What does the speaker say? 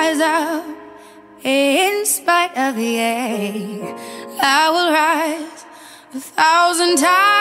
rise up in spite of the ache. I will rise 1,000 times